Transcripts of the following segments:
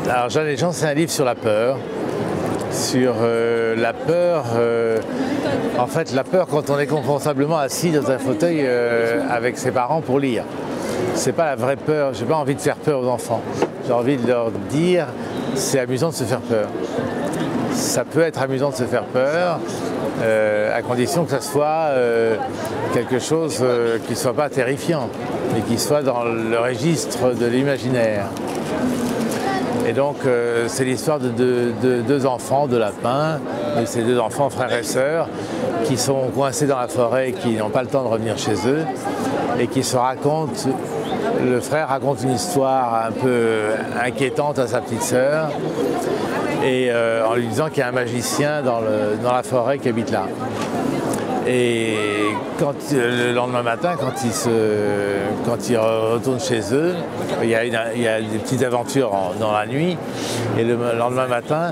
Alors Jeanne et Jean, c'est un livre sur la peur. Sur la peur, en fait la peur quand on est confortablement assis dans un fauteuil avec ses parents pour lire. C'est pas la vraie peur, j'ai pas envie de faire peur aux enfants. J'ai envie de leur dire, c'est amusant de se faire peur. Ça peut être amusant de se faire peur, à condition que ça soit quelque chose qui ne soit pas terrifiant, mais qui soit dans le registre de l'imaginaire. Et donc c'est l'histoire de deux enfants, de lapins, et ces deux enfants frères et sœurs, qui sont coincés dans la forêt et qui n'ont pas le temps de revenir chez eux, et qui se racontent, le frère raconte une histoire un peu inquiétante à sa petite sœur, et en lui disant qu'il y a un magicien dans la forêt qui habite là. Et le lendemain matin, quand ils retournent chez eux, il y a des petites aventures dans la nuit. Et le lendemain matin,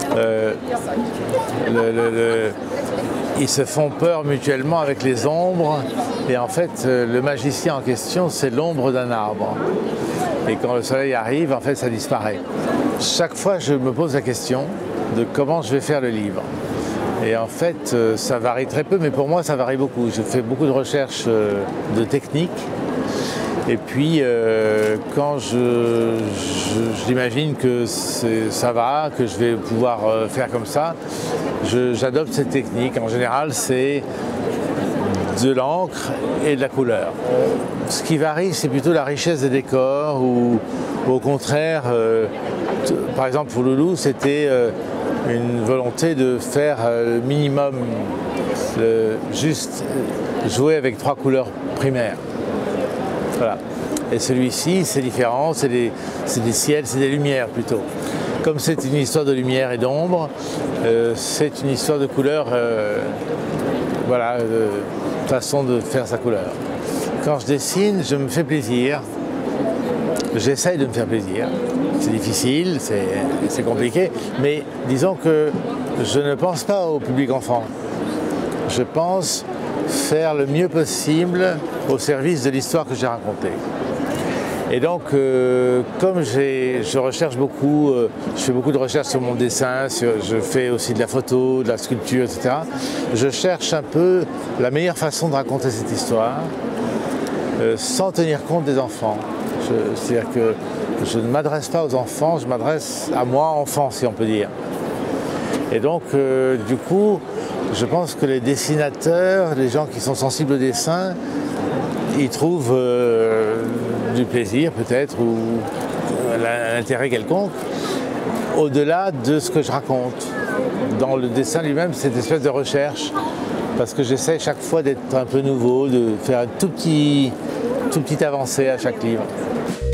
ils se font peur mutuellement avec les ombres. Et en fait, le magicien en question, c'est l'ombre d'un arbre. Et quand le soleil arrive, en fait, ça disparaît. Chaque fois, je me pose la question de comment je vais faire le livre. Et en fait, ça varie très peu, mais pour moi, ça varie beaucoup. Je fais beaucoup de recherches de techniques. Et puis, quand j'imagine que ça va, que je vais pouvoir faire comme ça, j'adopte cette technique. En général, c'est de l'encre et de la couleur. Ce qui varie, c'est plutôt la richesse des décors ou au contraire, par exemple pour Loulou, c'était une volonté de faire le minimum, juste jouer avec 3 couleurs primaires. Voilà. Et celui-ci, c'est différent, c'est des ciels, c'est des lumières plutôt. Comme c'est une histoire de lumière et d'ombre, c'est une histoire de couleurs, voilà, façon de faire sa couleur. Quand je dessine, je me fais plaisir. J'essaye de me faire plaisir. C'est difficile, c'est compliqué, mais disons que je ne pense pas au public enfant. Je pense faire le mieux possible au service de l'histoire que j'ai racontée. Et donc, comme je recherche beaucoup, je fais beaucoup de recherches sur mon dessin, je fais aussi de la photo, de la sculpture, etc. Je cherche un peu la meilleure façon de raconter cette histoire, sans tenir compte des enfants. C'est-à-dire que je ne m'adresse pas aux enfants, je m'adresse à moi, enfant, si on peut dire. Et donc, du coup, je pense que les dessinateurs, les gens qui sont sensibles au dessin, ils trouvent du plaisir peut-être ou un intérêt quelconque au-delà de ce que je raconte. Dans le dessin lui-même, c'est une espèce de recherche parce que j'essaie chaque fois d'être un peu nouveau, de faire un tout petit avancée à chaque livre.